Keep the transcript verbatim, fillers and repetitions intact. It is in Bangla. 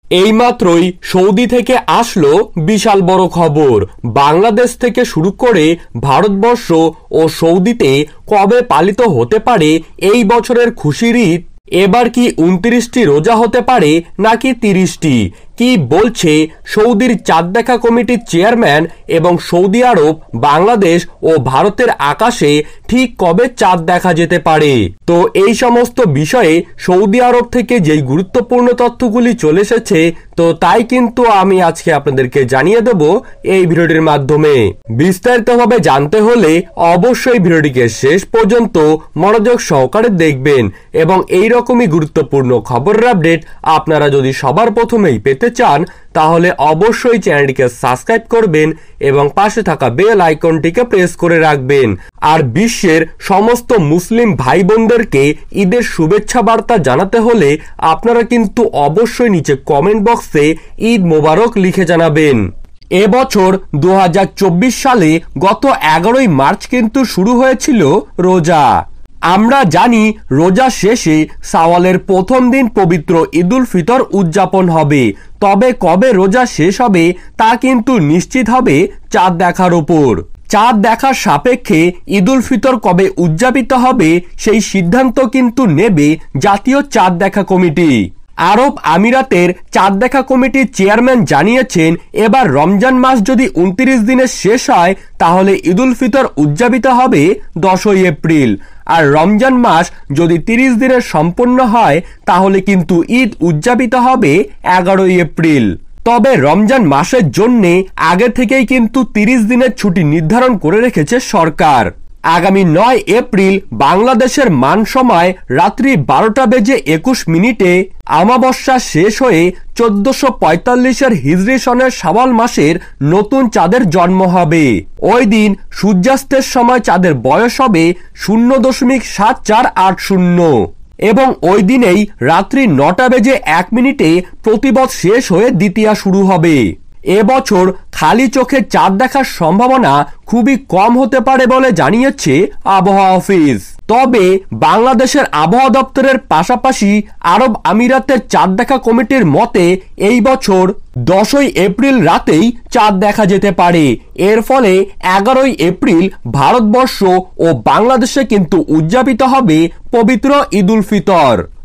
এইমাত্রই সৌদি থেকে আসলো বিশাল বড় খবর। বাংলাদেশ থেকে শুরু করে ভারতবর্ষ ও সৌদিতে কবে পালিত হতে পারে এই বছরের খুশির ঈদ? এবার কি উনত্রিশটি রোজা হতে পারে নাকি তিরিশটি? কি বলছে সৌদির চাঁদ দেখা কমিটির চেয়ারম্যান? এবং সৌদি আরব, বাংলাদেশ ও ভারতের আকাশে ঠিক কবে চাঁদ দেখা যেতে পারে? তো এই সমস্ত বিষয়ে সৌদি আরব থেকে যেই গুরুত্বপূর্ণ তথ্যগুলি চলে এসেছে, তো তাই কিন্তু আমি আজকে আপনাদেরকে জানিয়ে দেব এই ভিডিওটির মাধ্যমে। বিস্তারিতভাবে জানতে হলে অবশ্যই ভিডিওটিকে শেষ পর্যন্ত মনোযোগ সহকারে দেখবেন এবং এই রকমই গুরুত্বপূর্ণ খবরের আপডেট আপনারা যদি সবার প্রথমেই পেতে চান তাহলে অবশ্যই চ্যানেলটিকে সাবস্ক্রাইব করবেন এবং পাশে থাকা বেল আইকনটিকে প্রেস করে রাখবেন। আর বিশ্বের সমস্ত মুসলিম ভাই বোনদেরকে ঈদের শুভেচ্ছা বার্তা জানাতে হলে আপনারা কিন্তু অবশ্যই নিচে কমেন্ট বক্সে ঈদ মোবারক লিখে জানাবেন। এবছর দু হাজার চব্বিশ সালে গত এগারোই মার্চ কিন্তু শুরু হয়েছিল রোজা। আমরা জানি রোজা শেষে শাওয়ালের প্রথম দিন পবিত্র ঈদুল ফিতর উদযাপন হবে। তবে কবে রোজা শেষ হবে তা কিন্তু নিশ্চিত হবে চাঁদ দেখার ওপর। চাঁদ দেখার সাপেক্ষে ঈদুল ফিতর কবে উদযাপিত হবে সেই সিদ্ধান্ত কিন্তু নেবে জাতীয় চাঁদ দেখা কমিটি। আরব আমিরাতের চাঁদ দেখা কমিটির চেয়ারম্যান জানিয়েছেন, এবার রমজান মাস যদি উনত্রিশ দিনে শেষ হয় তাহলে ঈদুল ফিতর উদযাপিত হবে দশই এপ্রিল, আর রমজান মাস যদি তিরিশ দিনের সম্পন্ন হয় তাহলে কিন্তু ঈদ উদযাপিত হবে এগারোই এপ্রিল। তবে রমজান মাসের জন্য আগে থেকেই কিন্তু তিরিশ দিনের ছুটি নির্ধারণ করে রেখেছে সরকার। আগামী নয় এপ্রিল বাংলাদেশের মান সময় রাত্রি বারোটা বেজে একুশ মিনিটে আমাবস্যা শেষ হয়ে চোদ্দশো পঁয়তাল্লিশের হিজরি সনের শাওয়াল মাসের নতুন চাঁদের জন্ম হবে। ওই দিন সূর্যাস্তের সময় চাঁদের বয়স হবে শূন্য দশমিক সাত চার আট শূন্য এবং ওই দিনেই রাত্রি নটা বেজে এক মিনিটে প্রতিপদ শেষ হয়ে দ্বিতীয়া শুরু হবে। এবছর খালি চোখে চাঁদ দেখার সম্ভাবনা খুবই কম হতে পারে বলে জানিয়েছে আবহাওয়া অফিস। তবে বাংলাদেশের আবহাওয়া দপ্তরের পাশাপাশি আরব আমিরাতের চাঁদ দেখা কমিটির মতে এই বছর দশই এপ্রিল রাতেই চাঁদ দেখা যেতে পারে। এর ফলে এগারোই এপ্রিল ভারতবর্ষ ও বাংলাদেশে কিন্তু উদযাপিত হবে পবিত্র ঈদুল ফিতর।